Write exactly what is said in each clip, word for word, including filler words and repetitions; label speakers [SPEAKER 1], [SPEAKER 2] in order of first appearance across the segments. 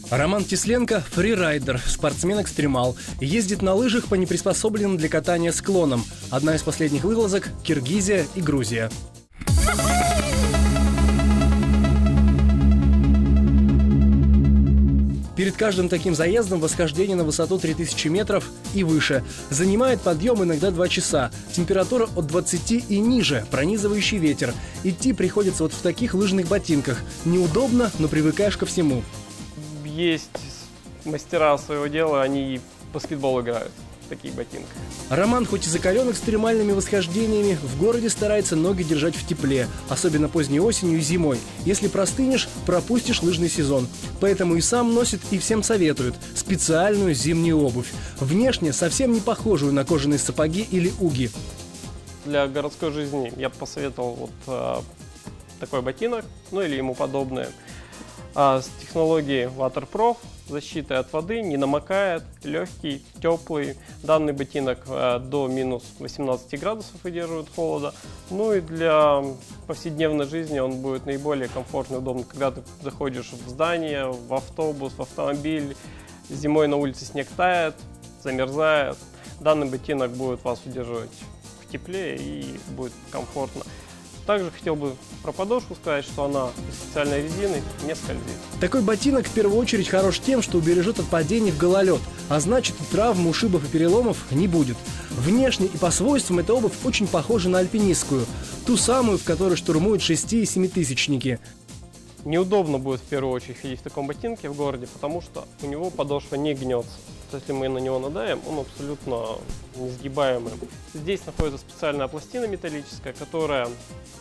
[SPEAKER 1] Роман Тесленко – фрирайдер, спортсмен-экстремал. Ездит на лыжах по неприспособленным для катания склонам. Одна из последних вылазок – Киргизия и Грузия. Перед каждым таким заездом восхождение на высоту три тысячи метров и выше. Занимает подъем иногда два часа. Температура от двадцати и ниже, пронизывающий ветер. Идти приходится вот в таких лыжных ботинках. Неудобно, но привыкаешь ко всему.
[SPEAKER 2] Есть мастера своего дела, они в баскетбол играют в таких ботинках.
[SPEAKER 1] Роман, хоть и закален экстремальными восхождениями, в городе старается ноги держать в тепле, особенно поздней осенью и зимой. Если простынешь, пропустишь лыжный сезон. Поэтому и сам носит, и всем советует специальную зимнюю обувь. Внешне совсем не похожую на кожаные сапоги или уги.
[SPEAKER 2] Для городской жизни я бы посоветовал вот а, такой ботинок, ну или ему подобное. А, с технологией Waterproof, защитой от воды, не намокает, легкий, теплый. Данный ботинок а, до минус восемнадцати градусов выдерживает холода. Ну и для повседневной жизни он будет наиболее комфортный и удобный, когда ты заходишь в здание, в автобус, в автомобиль. Зимой на улице снег тает, замерзает. Данный ботинок будет вас удерживать в тепле и будет комфортно. Также хотел бы про подошву сказать, что она из специальной резины, не скользит.
[SPEAKER 1] Такой ботинок в первую очередь хорош тем, что убережет от падений в гололед, а значит и травм, ушибов и переломов не будет. Внешне и по свойствам эта обувь очень похожа на альпинистскую, ту самую, в которой штурмуют шести- и семитысячники.
[SPEAKER 2] Неудобно будет в первую очередь ходить в таком ботинке в городе, потому что у него подошва не гнется. Если мы на него надаем, он абсолютно несгибаемый. Здесь находится специальная пластина металлическая, которая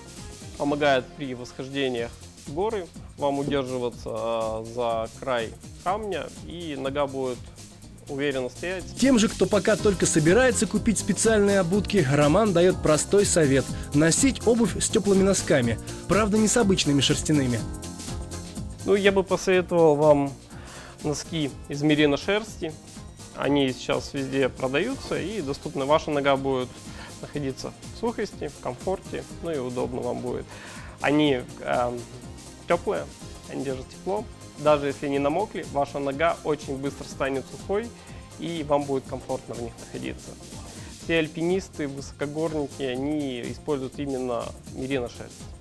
[SPEAKER 2] помогает при восхождениях в горы вам удерживаться за край камня, и нога будет уверенно стоять.
[SPEAKER 1] Тем же, кто пока только собирается купить специальные обутки, Роман дает простой совет – носить обувь с теплыми носками, правда не с обычными шерстяными.
[SPEAKER 2] Ну, я бы посоветовал вам носки из мерино шерсти. Они сейчас везде продаются и доступны. Ваша нога будет находиться в сухости, в комфорте, ну и удобно вам будет. Они э, теплые, они держат тепло. Даже если не намокли, ваша нога очень быстро станет сухой и вам будет комфортно в них находиться. Все альпинисты, высокогорники, они используют именно мерино шерсть.